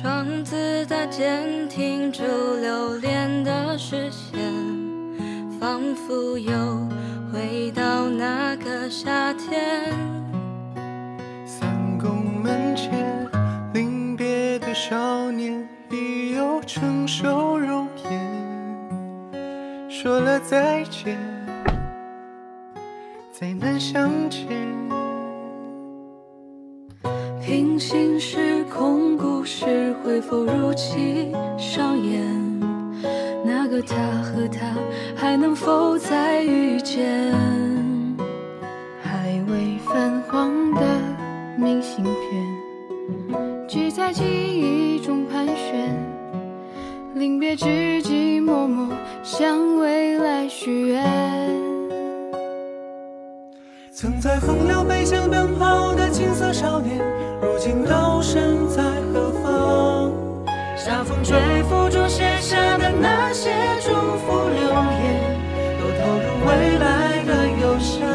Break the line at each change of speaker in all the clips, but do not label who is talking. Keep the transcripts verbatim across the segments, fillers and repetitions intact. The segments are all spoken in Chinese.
窗子搭舰停住流连的视线，仿佛又回到那个夏天。
三宫门前，临别的少年已有成熟容颜，说了再见，再难相见。
平行时空故事会否如期上演？那个他和他还能否再遇见？
还未泛黄的明信片，只在记忆中盘旋。临别之际，默默向未来许愿。
曾在风流北向奔跑的青涩少年，如今都身在何方？
夏风吹拂中写下的那些祝福留言，都投入未来的忧伤。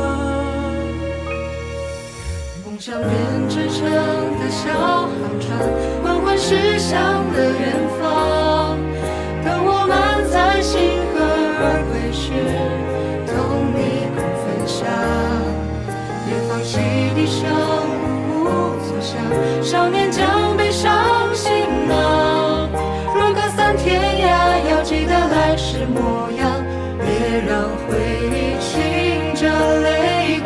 梦想编织成的小航船，缓缓驶向了远方。等我们在星河而归时，同你共分享。别放弃地上无所想，少年将背上行囊。若隔三天涯，要记得来时模样，别让回忆噙着泪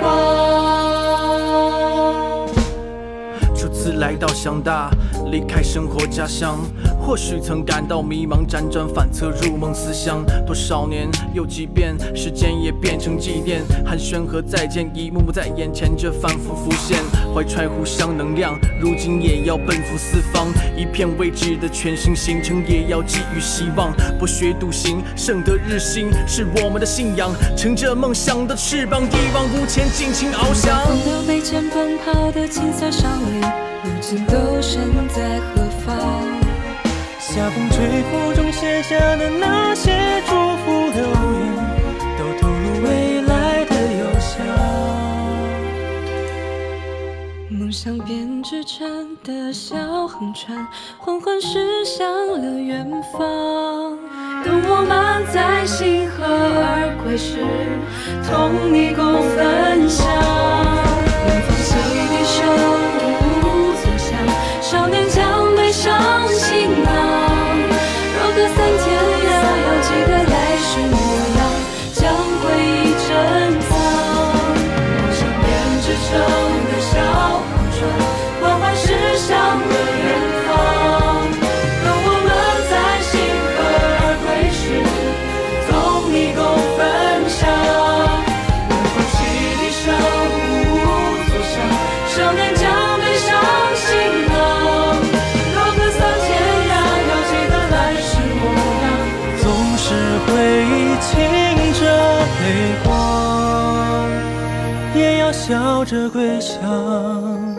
光。
初次来到乡大，离开生活家乡，或许曾感到迷茫，辗转反侧入梦思乡。多少年又几遍，时间也变成纪念，寒暄和再见一幕幕在眼前，这反复浮现。怀揣互相能量，如今也要奔赴四方。一片未知的全新行程，也要寄予希望。博学笃行，胜得日新，是我们的信仰。乘着梦想的翅膀，一往无前，尽情翱翔。
风流北前奔跑的青涩少年，如今都身在何方？
夏风吹拂中写下的那些祝福留言，都投入未来的邮箱。
梦想编织成的小航船，缓缓驶向了远方。等我们在星河而归时，同你共分享。远方洗涤生无所想，少年将背上行囊。若隔三天涯，要记得来时模样，将回忆珍藏。梦想编织成的小航船，缓缓驶向了远方。等我们在星河而归时，同你共分享。远方洗涤生无所想，少年将背上行囊。若隔三天涯，要记得来时模样，
总是回忆噙着泪光，也要笑着归乡。